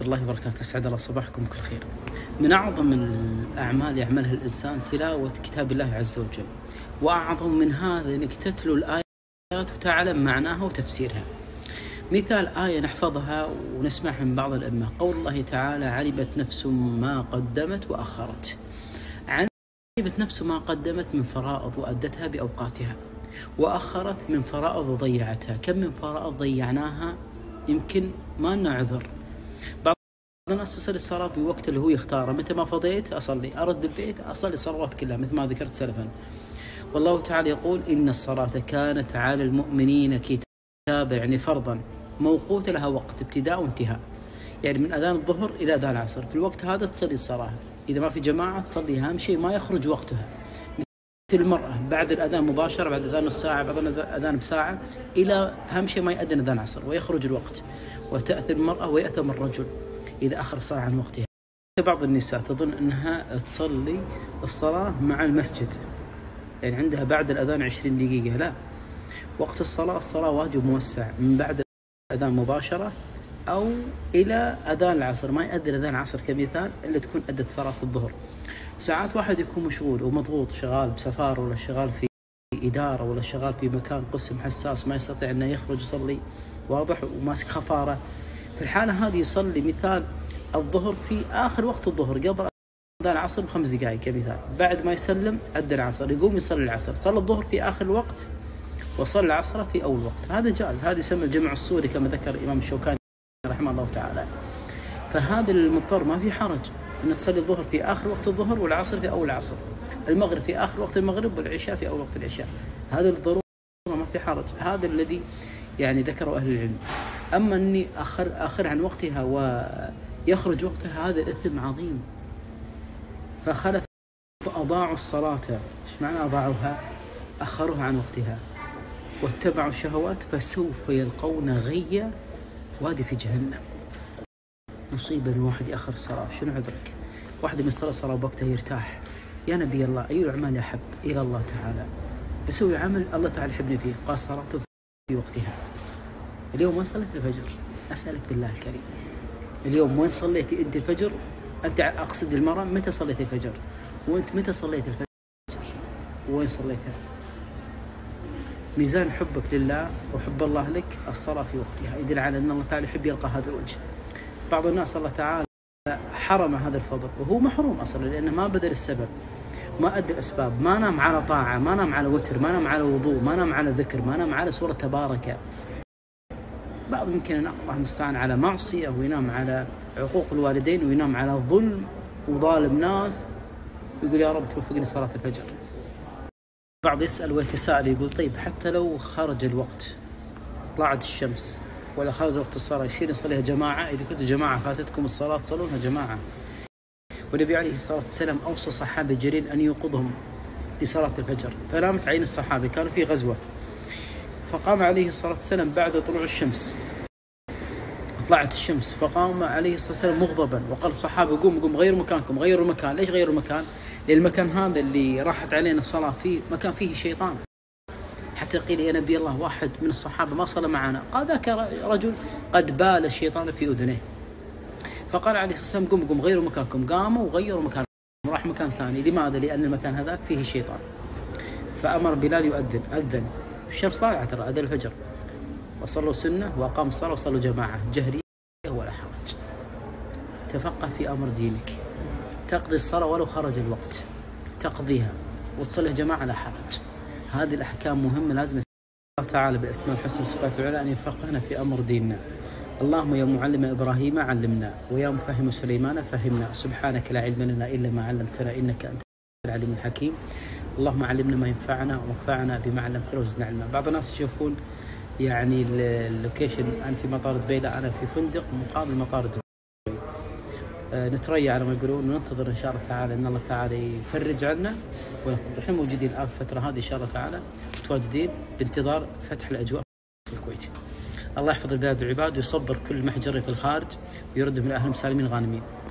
الله وبركاته. أسعد الله صباحكم بكل خير. من أعظم الأعمال يعملها الإنسان تلاوة كتاب الله عز وجل، وأعظم من هذا أنك تتلو الآيات وتعلم معناها وتفسيرها. مثال آية نحفظها ونسمعها من بعض الأئمة، قول الله تعالى: علمت نفس ما قدمت وأخرت. علمت نفس ما قدمت من فرائض وأدتها بأوقاتها، وأخرت من فرائض وضيعتها. كم من فرائض ضيعناها يمكن ما لنا عذر. بعض الناس يصلي الصلاة بوقت اللي هو يختاره، متى ما فضيت أصلي، أرد البيت أصلي الصلوات كلها مثل ما ذكرت سلفا. والله تعالى يقول: إن الصلاة كانت على المؤمنين كتابا، يعني فرضا موقوت لها وقت ابتداء وانتهاء، يعني من أذان الظهر إلى أذان العصر في الوقت هذا تصلي الصلاة. إذا ما في جماعة تصلي، أهم شيء ما يخرج وقتها. مثل المرأة بعد الأذان مباشرة، بعد أذان نص ساعة، بعد الأذان بساعة، إلى أهم شيء ما يأذن أذان العصر ويخرج الوقت. وتأثم المرأة ويأثم الرجل إذا أخر الصلاة عن وقتها. بعض النساء تظن أنها تصلي الصلاة مع المسجد، يعني عندها بعد الأذان 20 دقيقة. لا، وقت الصلاة واجب موسع، من بعد الأذان مباشرة أو إلى أذان العصر. ما يأذن أذان العصر كمثال إلا تكون أدت صلاة الظهر. ساعات واحد يكون مشغول ومضغوط، شغال بسفار ولا شغال في إدارة ولا شغال في مكان قسم حساس، ما يستطيع أنه يخرج يصلي، واضح، وماسك خفارة. في الحالة هذه يصلي مثال الظهر في آخر وقت الظهر قبل أذان العصر ب5 دقائق كمثال. بعد ما يسلم أدى العصر، يقوم يصلي العصر، صلى الظهر في آخر الوقت وصلى العصر في أول وقت. هذا جائز، هذا يسمى الجمع الصوري كما ذكر الإمام الشوكاني رحمه الله تعالى. فهذا المضطر ما في حرج أن تصلي الظهر في آخر وقت الظهر والعصر في أول العصر، المغرب في آخر وقت المغرب والعشاء في أول وقت العشاء. هذا الضرورة ما في حرج، هذا الذي يعني ذكره أهل العلم. أما أني أخر عن وقتها ويخرج وقتها، هذا إثم عظيم. فخلف أضاعوا الصلاة. إيش معنى أضاعوها؟ أخروها عن وقتها واتبعوا الشهوات، فسوف يلقون غيا، وادي في جهنم. مصيبة الواحد يأخر الصلاة. شنو عذرك؟ واحد من الصلاة بوقتها يرتاح. يا نبي الله، أي الأعمال أحب إلى الله تعالى؟ بسوي عمل الله تعالى يحبني فيه، قال صلاته في وقتها. اليوم وين صليت الفجر؟ أسألك بالله الكريم، اليوم وين صليتي أنت الفجر؟ أنت أقصد المرأة، متى صليت الفجر؟ وأنت متى صليت الفجر؟ وين صليتها؟ ميزان حبك لله وحب الله لك الصلاة في وقتها يدل على أن الله تعالى يحب يلقى هذا الوجه. بعض الناس الله تعالى حرم هذا الفضل وهو محروم أصلا، لأنه ما بذل السبب، ما أدى الأسباب، ما نام على طاعة، ما نام على وتر، ما نام على وضوء، ما نام على ذكر، ما نام على سورة تبارك. بعض يمكن ينام الله المستعان على معصية، وينام على عقوق الوالدين، وينام على ظلم وظالم ناس، يقول يا رب توفقني صلاة الفجر. بعض يسأل ويتساءل يقول: طيب حتى لو خرج الوقت، طلعت الشمس ولا خرج وقت الصلاة، يصير نصليها جماعة؟ إذا كنتوا جماعة فاتتكم الصلاة تصلونها جماعة. والنبي عليه الصلاة والسلام أوصى صحابة جليل أن يوقظهم لصلاة الفجر، فنامت عين الصحابة، كانوا في غزوة، فقام عليه الصلاة والسلام بعد طلوع الشمس. طلعت الشمس فقام عليه الصلاة والسلام مغضبا وقال الصحابة: قوم غيروا مكانكم. غيروا المكان. ليش غيروا المكان؟ لأن المكان هذا اللي راحت علينا الصلاة فيه مكان فيه شيطان. حتى قيل: يا نبي الله، واحد من الصحابة ما صلى معنا. قال: ذاك رجل قد بال الشيطان في أذنه. فقال عليه الصلاة والسلام: قوم غيروا مكانكم. قاموا وغيروا مكانهم، راح مكان ثاني. لماذا؟ لأن المكان هذاك فيه شيطان. فأمر بلال يؤذن، أذن، الشمس طالعت ترى، أذن الفجر، وصلوا سنة وأقام الصلاة وصلوا جماعة جهرية ولا حرج. تفقه في أمر دينك، تقضي الصلاة ولو خرج الوقت، تقضيها وتصلي جماعة لا حرج. هذه الأحكام مهمة، لازم الله تعالى بأسماء الحسنى وصفاته العلى أن يفقهنا في أمر ديننا. اللهم يا معلم إبراهيم علمنا، ويا مفهم سليمان فهمنا، سبحانك لا علم لنا إلا ما علمتنا إنك أنت العليم الحكيم. اللهم علمنا ما ينفعنا وانفعنا بما علمتنا وزدنا علما. بعض الناس يشوفون يعني اللوكيشن، أنا في مطار دبي، لا أنا في فندق مقابل مطار دبي، نتريا على ما يقولون، وننتظر إن شاء الله تعالى أن الله تعالى يفرج عنا. ونحن موجودين الآن في الفترة هذه إن شاء الله تعالى متواجدين بانتظار فتح الأجواء في الكويت. الله يحفظ البلاد والعباد ويصبر كل محجر في الخارج ويردهم إلى أهلهم سالمين غانمين.